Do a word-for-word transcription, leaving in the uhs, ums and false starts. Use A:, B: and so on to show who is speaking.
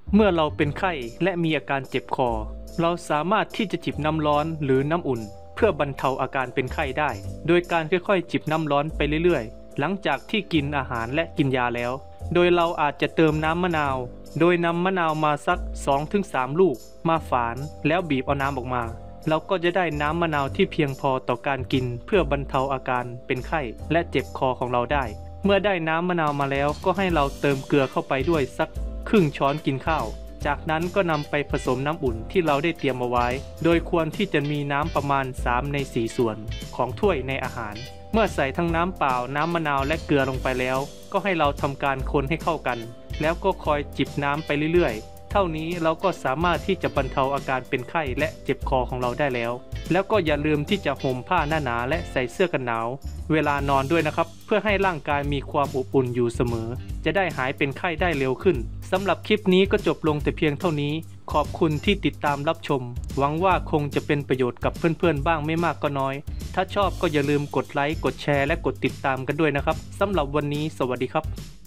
A: เมื่อเราเป็นไข้และมีอาการเจ็บคอเราสามารถที่จะจิบน้ำร้อนหรือน้ำอุ่นเพื่อบรรเทาอาการเป็นไข้ได้โดยการค่อยๆจิบน้ำร้อนไปเรื่อยๆหลังจากที่กินอาหารและกินยาแล้วโดยเราอาจจะเติมน้ำมะนาวโดยนำมะนาวมาสัก สองถึงสาม ลูกมาฝานแล้วบีบเอาน้ำออกมาเราก็จะได้น้ำมะนาวที่เพียงพอต่อการกินเพื่อบรรเทาอาการเป็นไข้และเจ็บคอของเราได้เมื่อได้น้ำมะนาวมาแล้วก็ให้เราเติมเกลือเข้าไปด้วยสักครึ่งช้อนกินข้าวจากนั้นก็นำไปผสมน้ำอุ่นที่เราได้เตรียมเอาไว้โดยควรที่จะมีน้ำประมาณสามในสี่ส่วนของถ้วยในอาหารเมื่อใส่ทั้งน้ำเปล่าน้ำมะนาวและเกลือลงไปแล้วก็ให้เราทำการคนให้เข้ากันแล้วก็คอยจิบน้ำไปเรื่อยๆเท่านี้เราก็สามารถที่จะบรรเทาอาการเป็นไข้และเจ็บคอของเราได้แล้วแล้วก็อย่าลืมที่จะห่มผ้าหนาๆและใส่เสื้อกันหนาวเวลานอนด้วยนะครับเพื่อให้ร่างกายมีความอบอุ่นอยู่เสมอจะได้หายเป็นไข้ได้เร็วขึ้นสำหรับคลิปนี้ก็จบลงแต่เพียงเท่านี้ขอบคุณที่ติดตามรับชมหวังว่าคงจะเป็นประโยชน์กับเพื่อนๆบ้างไม่มากก็น้อยถ้าชอบก็อย่าลืมกดไลค์กดแชร์และกดติดตามกันด้วยนะครับสำหรับวันนี้สวัสดีครับ